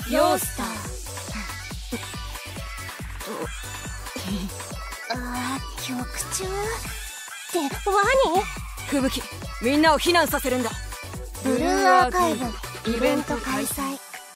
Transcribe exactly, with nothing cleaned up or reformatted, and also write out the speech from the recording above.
ヨースター。 あー、局長ってワニ？ 吹雪、みんなを避難させるんだ。 ブルーアーカイブイベント開催。